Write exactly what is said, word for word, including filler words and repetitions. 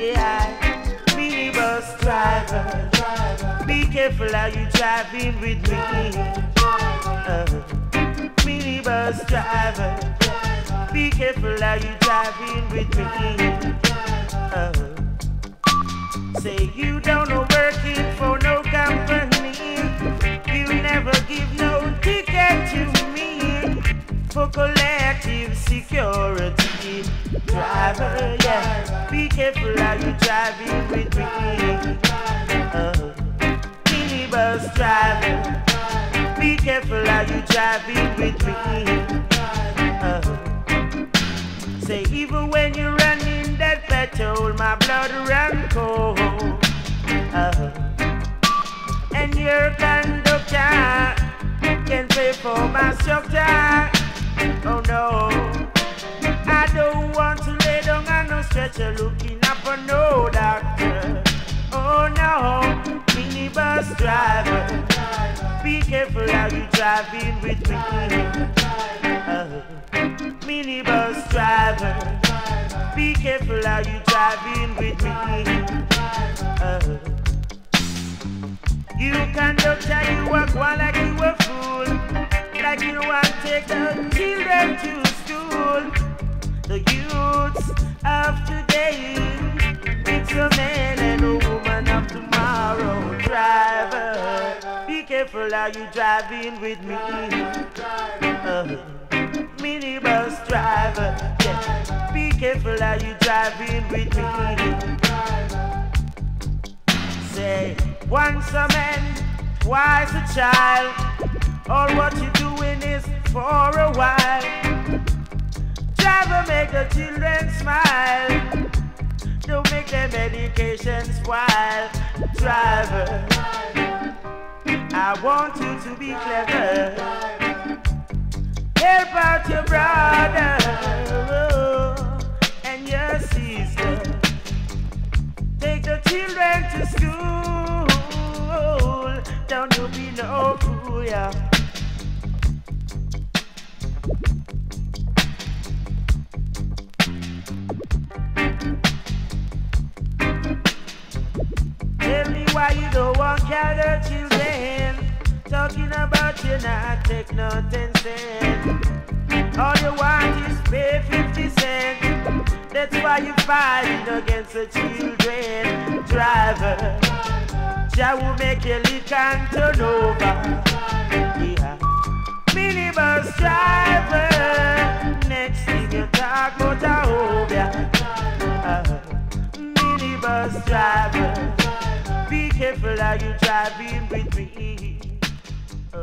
Yeah, minibus driver, be careful how you driving with me. Uh, minibus driver, be careful how you driving with me. Uh, say you don't know working for no company, you never give no ticket to me for collective security. Driver, yeah, be careful how you driving with me. Uh, minibus driver, be careful how you driving with me. Uh, say even when you're running that petrol, my blood run cold. Uh, and your conductor can pay for my structure. Oh no, I don't want to lay down on no stretcher looking up for no doctor. Oh no, minibus driver, be careful how you driving with me. Uh, minibus driver, be careful how you driving with me. Uh, you conductor, you walk one like you a fool, like you want to take the children to school. The youths of today, it's a man and a woman of tomorrow. Driver, be careful how you driving with me. Uh, minibus driver, yeah, be careful how you driving with me. Say, once a man, twice a child. All what you doing is for a while. Driver, make the children smile. Don't make their medications wild. Driver, I want you to be clever. Help out your brother and your sister. Take the children to school. Don't you be no fool, yeah. Tell me why you don't want to carry the children. Talking about you not take no ten cents. All you want is pay fifty cents. That's why you fighting against the children. Driver, Jah will make your lick and turn over. Yeah. Minibus driver, next thing you talk about a hobia. Uh, minibus driver, be careful how you driving with me. Uh,